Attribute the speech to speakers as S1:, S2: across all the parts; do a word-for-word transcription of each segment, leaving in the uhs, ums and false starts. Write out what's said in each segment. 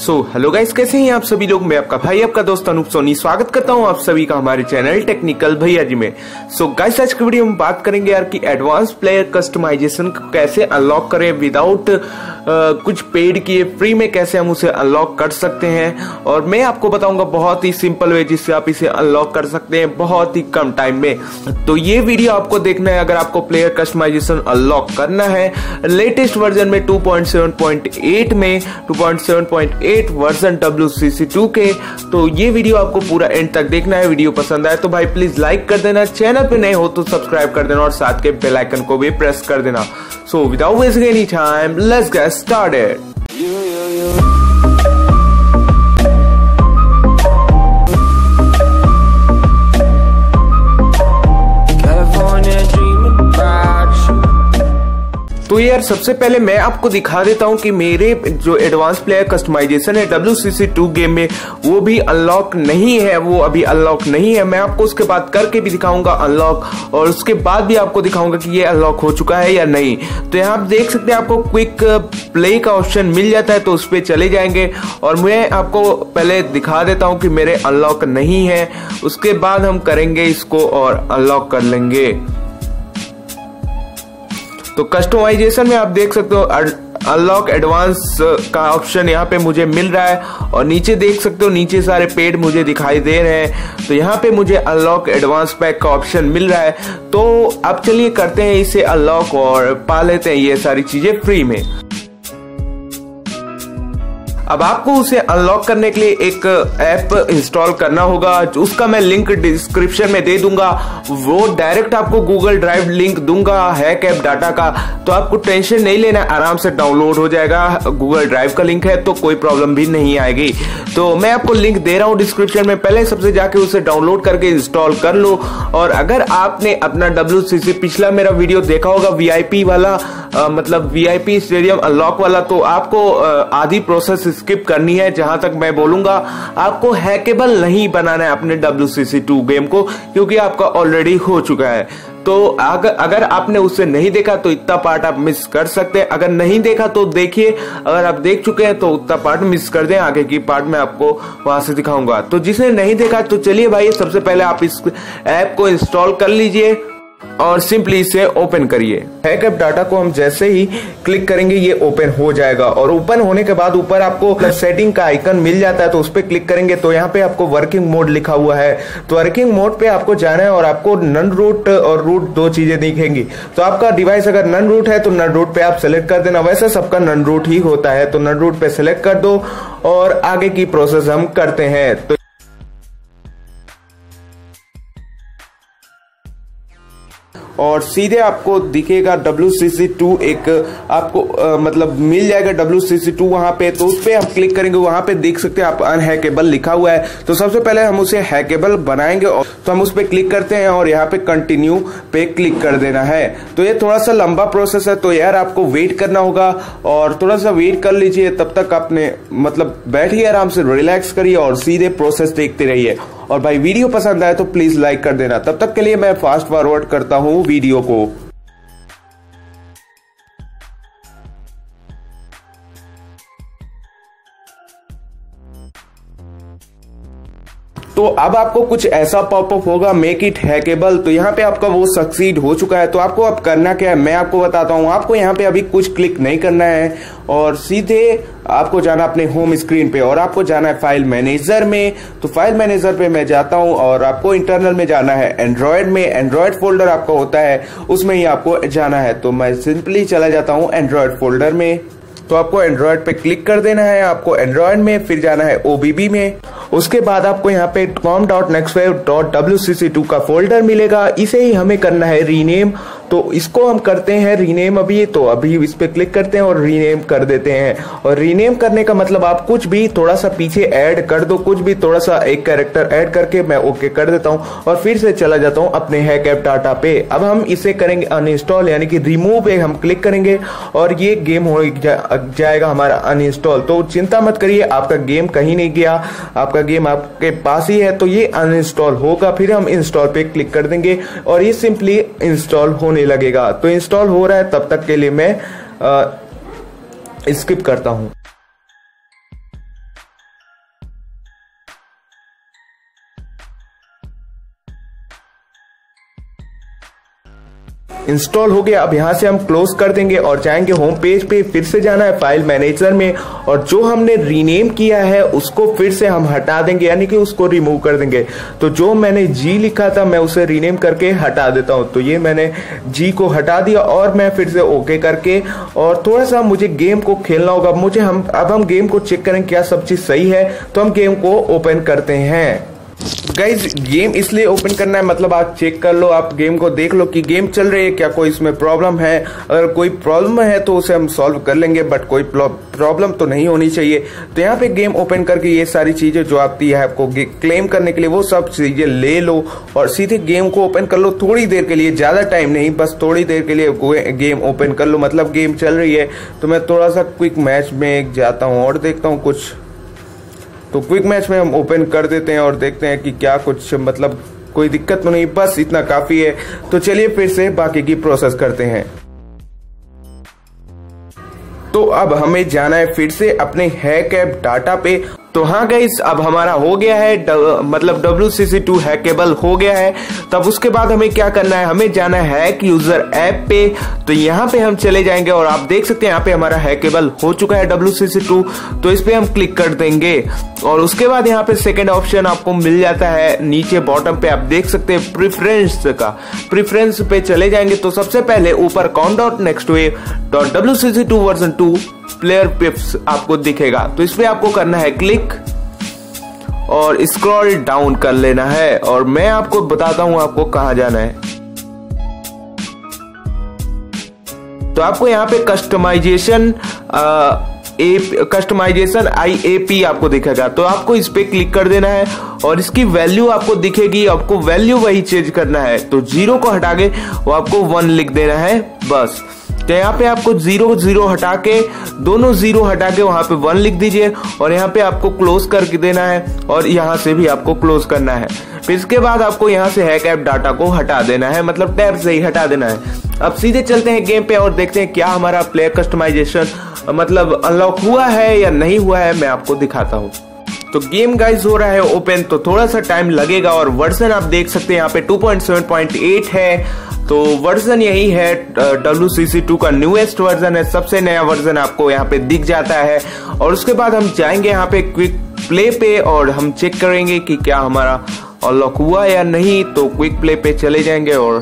S1: So hello guys, कैसे हैं आप सभी लोग। मैं आपका भाई आपका दोस्त अनूप सोनी स्वागत करता हूं आप सभी का हमारे चैनल टेक्निकल भैया जी में। सो गाइस, आज की वीडियो में बात करेंगे यार कि एडवांस प्लेयर कस्टमाइजेशन कैसे अनलॉक करें विदाउट कुछ पेड किए, फ्री में कैसे हम उसे अनलॉक कर सकते हैं। और मैं आपको बताऊंगा बहुत ही सिंपल वे जिससे आप इसे अनलॉक कर सकते हैं बहुत ही कम टाइम में। तो ये वीडियो आपको देखना है अगर आपको प्लेयर कस्टमाइजेशन अनलॉक करना है लेटेस्ट वर्जन में two point seven point eight में two point seven point eight version W C C two के। तो ये वीडियो आपको पूरा एंड तक देखना है। वीडियो पसंद आए तो भाई प्लीज लाइक कर देना, चैनल पे नए हो तो सब्सक्राइब कर देना और साथ के बेल आइकन को भी प्रेस कर देना। So without wasting any time let's get started. तो यार सबसे पहले मैं आपको दिखा देता हूं कि मेरे जो एडवांस प्लेयर कस्टमाइजेशन है W C C two game में वो भी अनलॉक नहीं है, वो अभी अनलॉक नहीं है। मैं आपको उसके बाद करके भी दिखाऊंगा अनलॉक, और उसके बाद भी आपको दिखाऊंगा कि ये अनलॉक हो चुका है या नहीं। तो यहाँ आप देख सकते हैं आपको क्विक प्ले का ऑप्शन मिल जाता है, तो उस पर चले जाएंगे और मैं आपको पहले दिखा देता हूं कि मेरे अनलॉक नहीं है, उसके बाद हम करेंगे इसको और अनलॉक कर लेंगे। तो कस्टमाइजेशन में आप देख सकते हो अनलॉक एडवांस का ऑप्शन यहाँ पे मुझे मिल रहा है, और नीचे देख सकते हो नीचे सारे पेड मुझे दिखाई दे रहे हैं। तो यहाँ पे मुझे अनलॉक एडवांस पैक का ऑप्शन मिल रहा है। तो अब चलिए करते हैं इसे अनलॉक और पा लेते हैं ये सारी चीजें फ्री में। अब आपको उसे अनलॉक करने के लिए एक ऐप इंस्टॉल करना होगा, उसका मैं लिंक डिस्क्रिप्शन में दे दूंगा। वो डायरेक्ट आपको गूगल ड्राइव लिंक दूंगा हैक ऐप डाटा का, तो आपको टेंशन नहीं लेना, आराम से डाउनलोड हो जाएगा। गूगल ड्राइव का लिंक है तो कोई प्रॉब्लम भी नहीं आएगी। तो मैं आपको लिंक दे रहा हूँ डिस्क्रिप्शन में, पहले सबसे जाके उसे डाउनलोड करके इंस्टॉल कर लो। और अगर आपने अपना डब्ल्यू सी सी पिछला मेरा वीडियो देखा होगा वी आई पी वाला, आ, मतलब V I P stadium unlock वाला, तो आपको आ, आधी प्रोसेस स्किप करनी है। जहां तक मैं बोलूंगा आपको हैकेबल नहीं बनाना है अपने W C C two game को, क्योंकि आपका ऑलरेडी हो चुका है। तो अगर अगर आपने उसे नहीं देखा तो इतना पार्ट आप मिस कर सकते हैं, अगर नहीं देखा तो देखिए, अगर आप देख चुके हैं तो उतना पार्ट मिस कर दें, आगे की पार्ट में आपको वहां से दिखाऊंगा। तो जिसने नहीं देखा तो चलिए भाई, सबसे पहले आप इस ऐप को इंस्टॉल कर लीजिए और सिंपली इसे ओपन करिए। हैक ऐप डाटा को हम जैसे ही क्लिक करेंगे ये ओपन हो जाएगा, और ओपन होने के बाद ऊपर आपको सेटिंग का आइकन मिल जाता है, तो उस पर क्लिक करेंगे तो यहाँ पे आपको वर्किंग मोड लिखा हुआ है। तो वर्किंग मोड पे आपको जाना है और आपको नन रूट और रूट दो चीजें दिखेंगी। तो आपका डिवाइस अगर नन रूट है तो नन रूट पे आप सेलेक्ट कर देना, वैसे सबका नन रूट ही होता है। तो नन रूट पे सेलेक्ट कर दो और आगे की प्रोसेस हम करते हैं। तो और सीधे आपको दिखेगा डब्ल्यू सी सी टू, एक आपको आ, मतलब मिल जाएगा डब्ल्यू सी सी टू वहां पे। तो उस पे हम क्लिक करेंगे, वहां पे देख सकते हैं आप अनहैकेबल लिखा हुआ है। तो सबसे पहले हम उसे हैकेबल बनाएंगे, और तो हम उस पे क्लिक करते हैं और यहाँ पे कंटिन्यू पे क्लिक कर देना है। तो ये थोड़ा सा लंबा प्रोसेस है, तो यार आपको वेट करना होगा और थोड़ा सा वेट कर लीजिए। तब तक आपने मतलब बैठिए, आराम से रिलैक्स करिए और सीधे प्रोसेस देखते रहिए। और भाई वीडियो पसंद आए तो प्लीज लाइक कर देना। तब तक के लिए मैं फास्ट फॉरवर्ड करता हूं वीडियो को। तो अब आपको कुछ ऐसा पॉपअप होगा, मेक इट हैकेबल। तो यहाँ पे आपका वो सक्सीड हो चुका है। तो आपको अब करना क्या है मैं आपको बताता हूँ। आपको यहाँ पे अभी कुछ क्लिक नहीं करना है, और सीधे आपको जाना अपने होम स्क्रीन पे, और आपको जाना है फाइल मैनेजर में। तो फाइल मैनेजर पे मैं जाता हूँ, और आपको इंटरनल में जाना है एंड्रॉयड में। एंड्रॉयड फोल्डर आपका होता है, उसमें ही आपको जाना है। तो मैं सिंपली चला जाता हूँ एंड्रॉयड फोल्डर में। तो आपको एंड्रॉयड पे क्लिक कर देना है, आपको एंड्रॉयड में फिर जाना है ओ बी बी में। उसके बाद आपको यहाँ पे com dot next web dot W C C two का फोल्डर मिलेगा, इसे ही हमें करना है रीनेम। तो इसको हम करते हैं रीनेम अभी। तो अभी इस पे क्लिक करते हैं और रीनेम कर देते हैं। और रीनेम करने का मतलब आप कुछ भी थोड़ा सा पीछे ऐड कर दो, कुछ भी थोड़ा सा एक कैरेक्टर ऐड करके मैं ओके कर देता हूँ, और फिर से चला जाता हूँ अपने हैक ऐप डाटा पे। अब हम इसे करेंगे अनइंस्टॉल, यानी कि रिमूव पे हम क्लिक करेंगे और ये गेम हो जाएगा हमारा अनइंस्टॉल। तो चिंता मत करिए, आपका गेम कहीं नहीं गया, आपका गेम आपके पास ही है। तो ये अनइंस्टॉल होगा, फिर हम इंस्टॉल पे क्लिक कर देंगे और ये सिंपली इंस्टॉल होने लगेगा। तो इंस्टॉल हो रहा है, तब तक के लिए मैं स्किप करता हूं। इंस्टॉल हो गया। अब यहाँ से हम क्लोज कर देंगे और जाएंगे होम पेज पे। फिर से जाना है फाइल मैनेजर में और जो हमने रीनेम किया है उसको फिर से हम हटा देंगे, यानी कि उसको रिमूव कर देंगे। तो जो मैंने जी लिखा था मैं उसे रीनेम करके हटा देता हूँ। तो ये मैंने जी को हटा दिया और मैं फिर से ओके करके और थोड़ा सा मुझे गेम को खेलना होगा। मुझे हम अब हम गेम को चेक करें क्या सब चीज सही है। तो हम गेम को ओपन करते हैं। गाइज गेम इसलिए ओपन करना है, मतलब आप चेक कर लो, आप गेम को देख लो कि गेम चल रही है क्या, कोई इसमें प्रॉब्लम है। अगर कोई प्रॉब्लम है तो उसे हम सॉल्व कर लेंगे, बट कोई प्रॉब्लम तो नहीं होनी चाहिए। तो यहाँ पे गेम ओपन करके ये सारी चीजें जो आती है आपको क्लेम करने के लिए वो सब चीजें ले लो और सीधे गेम को ओपन कर लो। थोड़ी देर के लिए, ज्यादा टाइम नहीं, बस थोड़ी देर के लिए गेम ओपन कर लो। मतलब गेम चल रही है तो मैं थोड़ा सा क्विक मैच में जाता हूँ और देखता हूँ कुछ। तो क्विक मैच में हम ओपन कर देते हैं और देखते हैं कि क्या कुछ, मतलब कोई दिक्कत तो नहीं, बस इतना काफी है। तो चलिए फिर से बाकी की प्रोसेस करते हैं। तो अब हमें जाना है फिर से अपने हैक ऐप डाटा पे। तो हाँ गाइस, अब हमारा हो गया है ड, मतलब W C C two hackable हो गया है। तब उसके बाद हमें क्या करना है, हमें जाना है हैक यूजर ऐप पे। तो यहाँ पे हम चले जाएंगे और आप देख सकते हैं यहाँ पे हमारा हैकेबल हो चुका है डब्ल्यू सी सी टू। तो इस पे हम क्लिक कर देंगे और उसके बाद यहाँ पे सेकेंड ऑप्शन आपको मिल जाता है नीचे बॉटम पे, आप देख सकते हैं प्रिफरेंस का। प्रिफरेंस पे चले जाएंगे तो सबसे पहले ऊपर com dot next web dot W C C two version two player पिप्स आपको दिखेगा। तो इस पे आपको करना है क्लिक और स्क्रॉल डाउन कर लेना है और मैं आपको बताता हूं आपको कहां जाना है। तो आपको यहाँ पे customisation customisation I A P आपको दिखेगा। तो आपको इस पे क्लिक कर देना है और इसकी वैल्यू आपको दिखेगी, आपको वैल्यू वही चेंज करना है। तो जीरो को हटा के वो आपको वन लिख देना है बस। तो यहाँ पे आपको जीरो जीरो हटा के, दोनों जीरो हटा के वहां पे वन लिख दीजिए और यहाँ पे आपको क्लोज करके देना है और यहाँ से भी आपको क्लोज करना है। फिर इसके बाद आपको यहाँ से हैक ऐप डाटा को हटा देना है, मतलब टैब से ही हटा देना है। अब सीधे चलते हैं गेम पे और देखते हैं क्या हमारा प्लेयर कस्टमाइजेशन मतलब अनलॉक हुआ है या नहीं हुआ है, मैं आपको दिखाता हूँ। तो गेम गाइस हो रहा है ओपन, तो थोड़ा सा टाइम लगेगा और वर्जन आप देख सकते हैं यहाँ पे two point seven point eight है। तो वर्जन यही है, डब्ल्यू सी सी टू का न्यूएस्ट वर्जन है, सबसे नया वर्जन आपको यहाँ पे दिख जाता है। और उसके बाद हम जाएंगे यहाँ पे क्विक प्ले पे और हम चेक करेंगे कि क्या हमारा अनलॉक हुआ या नहीं। तो क्विक प्ले पे चले जाएंगे और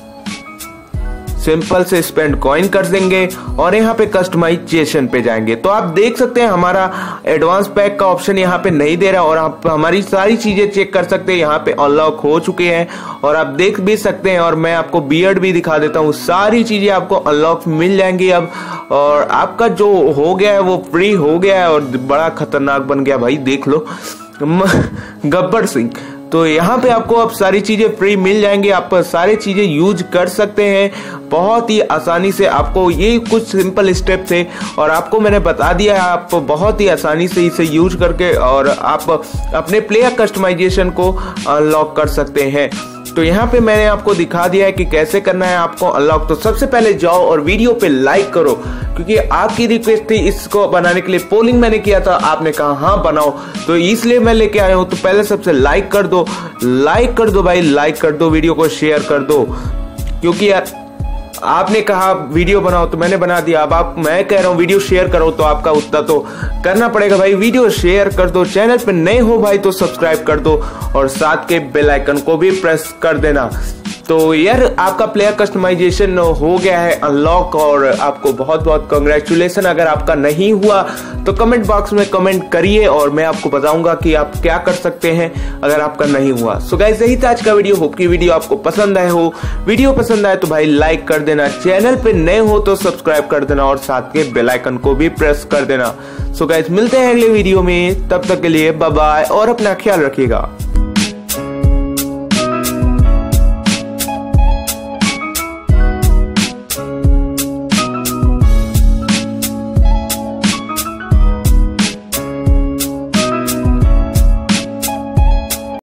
S1: सिंपल से स्पेंड कॉइन कर देंगे और यहाँ पे कस्टमाइजेशन पे जाएंगे। तो आप देख सकते हैं हमारा एडवांस पैक का ऑप्शन यहाँ पे नहीं दे रहा और आप हमारी सारी चीजें चेक कर सकते हैं, यहाँ पे अनलॉक हो चुके हैं और आप देख भी सकते हैं। और मैं आपको बियर्ड भी दिखा देता हूँ, सारी चीजें आपको अनलॉक मिल जाएंगी अब। और आपका जो हो गया है वो फ्री हो गया है और बड़ा खतरनाक बन गया भाई, देख लो गब्बर सिंह। तो यहाँ पे आपको अब सारी चीजें फ्री मिल जाएंगी, आप सारी चीजें यूज कर सकते हैं बहुत ही आसानी से। आपको ये कुछ सिंपल स्टेप थे और आपको मैंने बता दिया है, आप बहुत ही आसानी से इसे यूज करके और आप अपने प्लेयर कस्टमाइजेशन को अनलॉक कर सकते हैं। तो यहाँ पे मैंने आपको दिखा दिया है कि कैसे करना है आपको अनलॉक। तो सबसे पहले जाओ और वीडियो पे लाइक करो, क्योंकि आपकी रिक्वेस्ट थी इसको बनाने के लिए, पोलिंग मैंने किया था, आपने कहा हाँ बनाओ, तो इसलिए मैं लेके आया हूँ। तो पहले सबसे लाइक कर दो, लाइक कर दो भाई, लाइक कर दो, वीडियो को शेयर कर दो, क्योंकि यार आपने कहा वीडियो बनाओ तो मैंने बना दिया। अब आप मैं कह रहा हूँ वीडियो शेयर करो, तो आपका उतना तो करना पड़ेगा भाई। वीडियो शेयर कर दो, चैनल पे नए हो भाई तो सब्सक्राइब कर दो और साथ के बेल आइकन को भी प्रेस कर देना। तो यार आपका प्लेयर कस्टमाइजेशन हो गया है अनलॉक और आपको बहुत बहुत कांग्रेचुलेशन। अगर आपका नहीं हुआ तो कमेंट बॉक्स में कमेंट करिए और मैं आपको बताऊंगा कि आप क्या कर सकते हैं अगर आपका नहीं हुआ। सो गाइस यही था आज का वीडियो, होप की वीडियो आपको पसंद आए हो। वीडियो पसंद आए तो भाई लाइक कर देना, चैनल पे नए हो तो सब्सक्राइब कर देना और साथ के बेल आइकन को भी प्रेस कर देना। सो गाइस मिलते हैं अगले वीडियो में, तब तक के लिए बाय बाय और अपना ख्याल रखिएगा।